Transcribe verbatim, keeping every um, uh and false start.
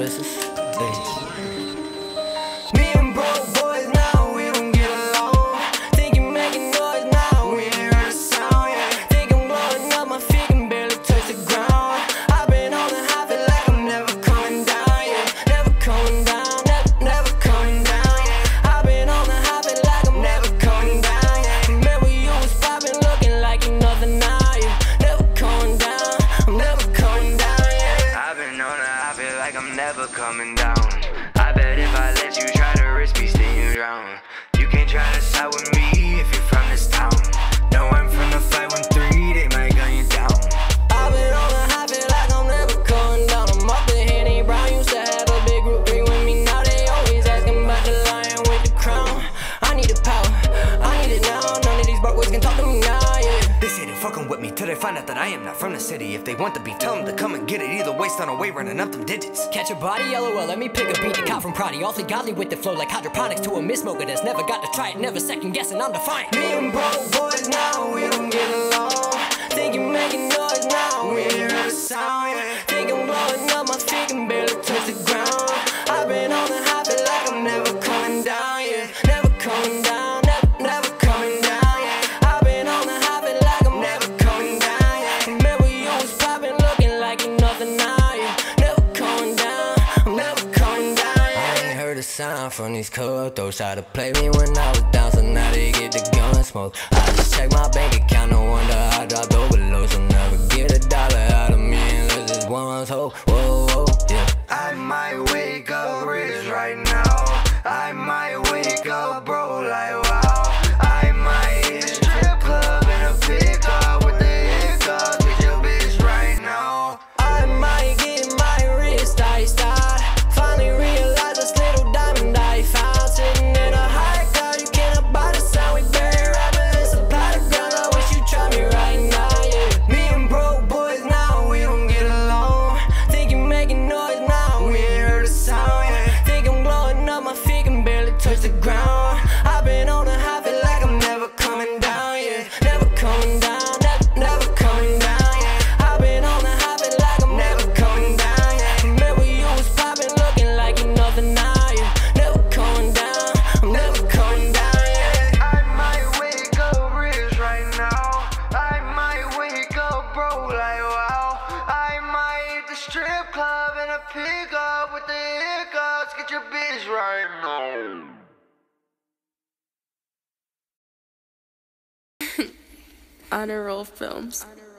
missus. Hey. Me and broke boys now, we don't get along. Think you making noise now, we ain't heard a sound, yeah. Think I'm blowing up, my feet can barely touch the ground. I've been on the high, feel like I'm never coming down, yeah. Never coming down, never, never coming down, yeah. I've been on the high, feel like I'm never coming down, yeah. Remember you was popping, looking like you nothing now, yeah. Never coming down, I'm never coming down, yeah. I've been on the high, feel like I'm never coming down. I bet if I let you try to risk me, still you drown. You can't try to side with me if you're from this town. No, I'm from the five one three, they might gun you down. I've been on the high, feel like I'm never coming down. I'm off the Henny Brown, used to have a big group three with me. Now they always asking about the lion with the crown. I need the power, I need it now. None of these broke boys can talk to me now, yeah. They say they're fucking with me till they find out that I am not from the city. If they want the beef, tell them to come and get it. Either way, stand away, running up them digits. Catch a body, LOL, let me pick a beat. The cop from Proddy, awfully godly with the flow like hydroponics to a mist-smoker that's never got to try it, never second guessing, I'm defiant. Me and broke boys now, we don't get along. Think you making noise now, we ain't heard a sound, yeah. Think I'm blowing up, my feet can barely touch the ground. I've been on the high, feel like I'm never coming down, yeah. Never coming down, never, never coming down, yeah. I've been on the high, feel like I'm never coming down, yeah. Remember you was popping, looking like you nothing now, yeah. Never coming down, I'm never coming down, yeah. I ain't heard a sound from these cutthroats. Tried to play me when I was down, so now they get the gun smoke. I just check my bank account, no wonder I dropped overload. So never get a dollar out of me unless it's one hoe. Whoa, whoa, yeah. I might wake up rich right now. I might wake up broke like wow. I might hit a strip club and a pickup with the hiccups. Get your bitch right now. I might get my wrist iced out. Finally realize this little diamond I found. Sitting in a high cloud, you cannot buy the sound. We bury rappers and supply the ground. I wish you try me right now, yeah. Me and broke boys now, we don't get along. Think you making noise now, we ain't heard a sound, yeah. Think I'm blowing up, my feet can barely touch the ground. I've been on the high, feel like I'm never coming down, yeah. Never coming down, never, never coming down, yeah. I've been on the high, feel like I'm never coming down, yeah. Remember you was popping, looking like you nothing now, yeah. Never coming down, I'm never coming down, yeah. I might wake up rich right now. I might wake up broke like wow. I might hit the strip club and a pickup with the hiccups. Get your bitch right now. Honor Roll Films.